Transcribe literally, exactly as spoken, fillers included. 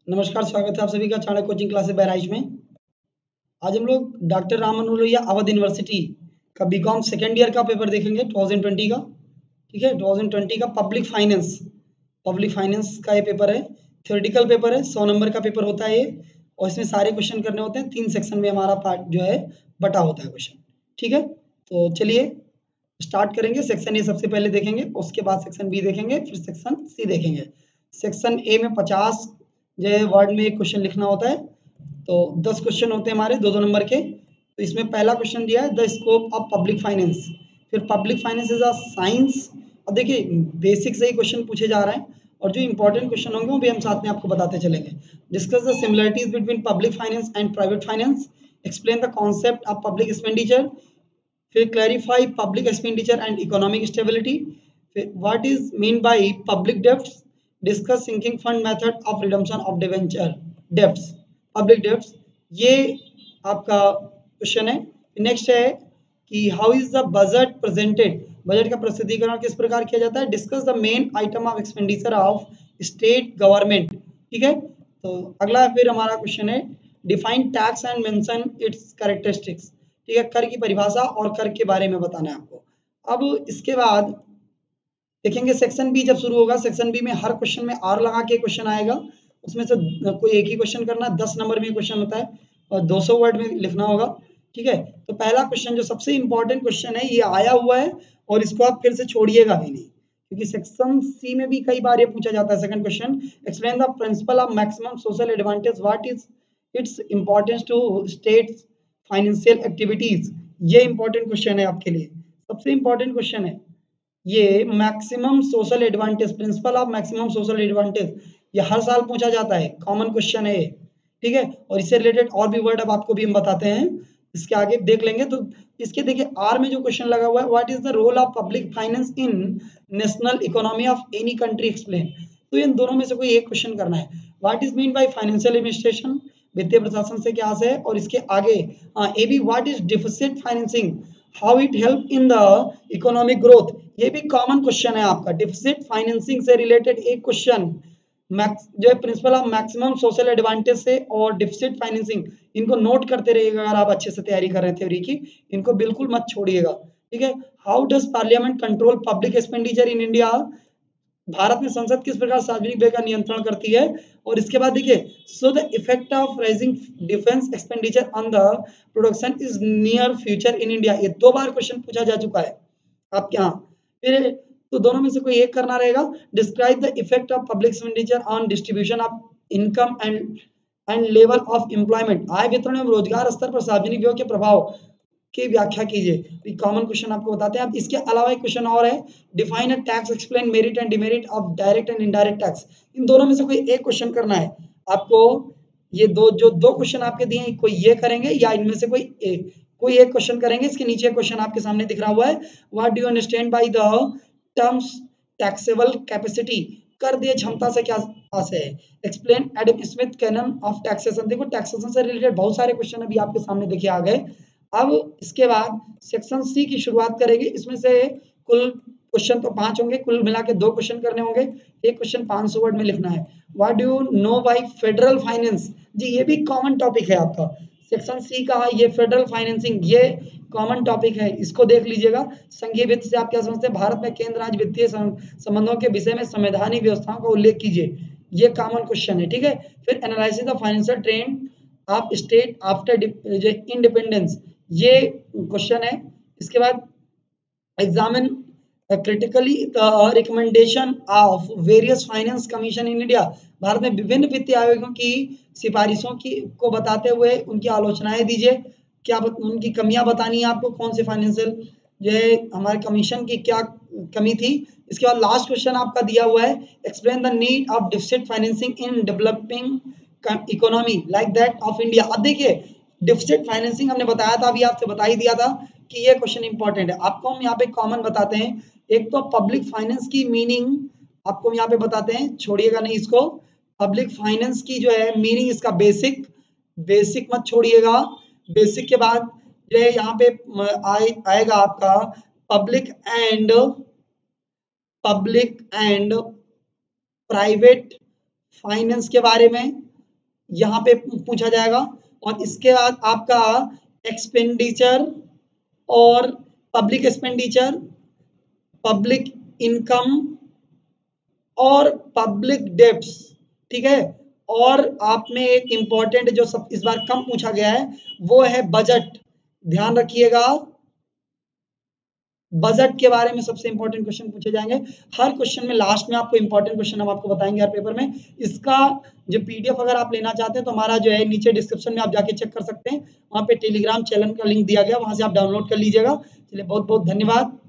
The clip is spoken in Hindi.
नमस्कार, स्वागत है आप सभी का चाणक्य कोचिंग क्लासेस बहराइच में। आज हम लोग डॉक्टर राम मनोहर लोहिया अवध यूनिवर्सिटी का बीकॉम सेकेंड ईयर का पेपर देखेंगे दो हज़ार बीस का। ठीक है, दो हज़ार बीस का पब्लिक फाइनेंस पब्लिक फाइनेंस का ये पेपर है। थ्योरेटिकल पेपर है, सौ नंबर का पेपर होता है ये, और इसमें सारे क्वेश्चन करने होते हैं। तीन सेक्शन में हमारा पार्ट जो है बटा होता है क्वेश्चन। ठीक है, तो चलिए स्टार्ट करेंगे। सेक्शन ए सबसे पहले देखेंगे, उसके बाद सेक्शन बी देखेंगे, फिर सेक्शन सी देखेंगे। सेक्शन ए में पचास जो है वर्ड में एक क्वेश्चन लिखना होता है, तो दस क्वेश्चन होते हैं हमारे दो दो नंबर के। तो इसमें पहला क्वेश्चन दिया है the scope of public finance, फिर public finance is a science. अब देखिए बेसिक से ही क्वेश्चन पूछे जा रहे हैं, और जो इंपॉर्टेंट क्वेश्चन होंगे वो भी हम साथ में आपको बताते चलेंगे। Discuss the similarities between public finance and private finance, explain the concept of public expenditure, फिर clarify public expenditure and economic stability, फिर what is mean by public debts, discuss sinking fund method of redemption of debenture debts, public debts. ये आपका क्वेश्चन है। नेक्स्ट है कि how is the budget presented, budget का प्रस्तुतिकरण किस प्रकार किया जाता है। Discuss the main item of expenditure of state government. ठीक है, तो अगला फिर हमारा क्वेश्चन है define tax and mention its characteristics. ठीक है, कर की परिभाषा और कर के बारे में बताना है आपको। अब इसके बाद देखेंगे सेक्शन बी जब शुरू होगा। सेक्शन बी में हर क्वेश्चन में आर लगा के क्वेश्चन आएगा, उसमें से कोई एक ही क्वेश्चन करना, दस नंबर में क्वेश्चन होता है और दो सौ वर्ड में लिखना होगा। ठीक है, तो पहला क्वेश्चन जो सबसे इंपॉर्टेंट क्वेश्चन है ये आया हुआ है, और इसको आप फिर से छोड़िएगा भी नहीं, क्योंकि सेक्शन सी में भी कई बार ये पूछा जाता है। Second question, explain the principle of maximum social advantage, what is its importance to state financial activities. ये इंपॉर्टेंट क्वेश्चन है आपके लिए, सबसे इंपॉर्टेंट क्वेश्चन है ये। Maximum social advantage, principle of maximum social advantage, ये हर साल पूछा जाता है, कॉमन क्वेश्चन है। ठीक है, और इससे रिलेटेड और भी वर्ड अब आपको भी हम बताते हैं, इसके आगे देख लेंगे। तो इसके देखिए आर में जो क्वेश्चन लगा हुआ है, what is the role of public finance in national economy of any country, explain. तो इन दोनों में से कोई एक क्वेश्चन करना है। What is mean by financial administration, वित्तीय प्रशासन से क्या है। और इसके आगे A B, what is deficit financing, how it help in the economic growth. ये भी कॉमन क्वेश्चन है आपका, डिफिसिट फाइनेंसिंग से रिलेटेड एक क्वेश्चन जो है principle of maximum social advantage से और डिफिसिट फाइनेंसिंग, इनको नोट करते रहिएगा अगर आप अच्छे से तैयारी कर रहे हैं थ्योरी की, इनको बिल्कुल मत छोड़िएगा। ठीक है, how does parliament control public expenditure in India, Bharat में संसद किस प्रकार सार्वजनिक व्यय का नियंत्रण करती है। और इसके बाद देखिए so the effect of rising defence expenditure on the production is near future in India. ये दो बार क्वेश्चन पूछा जा चुका है आपके यहाँ। फिर तो दोनों में से कोई एक करना रहेगा। Describe the effect of public expenditure on distribution of income and and level of employment, आय वितरण एवं रोजगार स्तर पर सार्वजनिक व्यय के प्रभाव की व्याख्या कीजिए। कॉमन क्वेश्चन आपको बताते हैं। अब इसके अलावा एक क्वेश्चन और है, define a tax, explain merit and demerit of direct and indirect tax. इन दोनों में से कोई एक क्वेश्चन करना है आपको। ये दो जो दो क्वेश्चन आपके दिए हैं, कोई ये करेंगे या इनमें से कोई एक कोई एक क्वेश्चन करेंगे। इसके नीचे क्वेश्चन आपके सामने दिख रहा हुआ है, what do you understand by the terms taxable capacity, कर दिए क्षमता से क्या आशय है। Explain Adam Smith canon of taxation. देखो टैक्सेशन से रिलेटेड बहुत सारे क्वेश्चन अभी आपके सामने देखिए आ गए। अब इसके बाद सेक्शन सी की शुरुआत करेंगे। इसमें से कुल क्वेश्चन तो पांच होंगे, कुल मिला के दो क्वेश्चन करने होंगे। एक क्वेश्चन पाँच सौ वर्ड में लिखना है। What do you know by federal finance, जी ये भी कॉमन टॉपिक है आपका सेक्शन सी का। ये फेडरल फाइनेंसिंग ये कॉमन टॉपिक है, इसको देख लीजिएगा। संघीय वित्त से आप क्या समझते हैं, भारत में केंद्र राज्य वित्तीय संबंधों के विषय में संवैधानिक व्यवस्थाओं का उल्लेख कीजिए। ये कॉमन क्वेश्चन है। ठीक है, फिर analysis the financial trend of state after independence, ये क्वेश्चन है। इसके बाद examine critically the recommendation of various finance commission in India, Bharat में विभिन्न वित्तीय आयोगों की सिफारिशों की को बताते हुए उनकी आलोचनाएं दीजिए। क्या बत, उनकी कमियां बतानी है आपको, कौन से फाइनेंशियल जो है हमारे कमीशन की क्या कमी थी। इसके बाद लास्ट क्वेश्चन आपका दिया हुआ है, explain the need of deficit financing in developing economy like that of India. अब देखिए डिफिसिट फाइनेंसिंग हमने बताया था, अभी आपसे बता ही दिया था कि ये क्वेश्चन इंपॉर्टेंट है। आपको हम यहाँ पे कॉमन बताते हैं। एक तो पब्लिक फाइनेंस की मीनिंग आपको हम यहाँ पे बताते हैं, छोड़िएगा नहीं इसको। पब्लिक फाइनेंस की जो है मीनिंग, इसका बेसिक बेसिक मत छोड़िएगा। बेसिक के बाद जो है यहाँ पे आए, आएगा आपका public and public and private finance के बारे में। यहाँ पे पूछा जाएगा। और इसके बाद आपका एक्सपेंडिचर और पब्लिक एक्सपेंडिचर, पब्लिक इनकम और पब्लिक डेब्ट्स, ठीक है। और आप में एक इम्पॉर्टेंट जो सब इस बार कम पूछा गया है वो है बजट। ध्यान रखिएगा, बजट के बारे में सबसे इंपॉर्टेंट क्वेश्चन पूछे जाएंगे हर क्वेश्चन में। लास्ट में आपको इंपॉर्टेंट क्वेश्चन हम आपको बताएंगे हर पेपर में। इसका जो पीडीएफ अगर आप लेना चाहते हैं तो हमारा जो है नीचे डिस्क्रिप्शन में आप जाके चेक कर सकते हैं, वहाँ पे टेलीग्राम चैनल का लिंक दिया गया, वहाँ से आप डाउनलोड कर लीजिएगा। चलिए बहुत बहुत धन्यवाद।